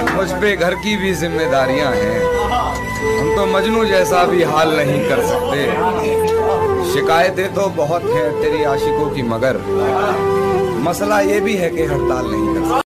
मुझ पे घर की भी जिम्मेदारियां हैं। हम तो मजनू जैसा भी हाल नहीं कर सकते। शिकायतें तो बहुत हैं तेरी आशिकों की, मगर मसला ये भी है कि हड़ताल नहीं कर सकते।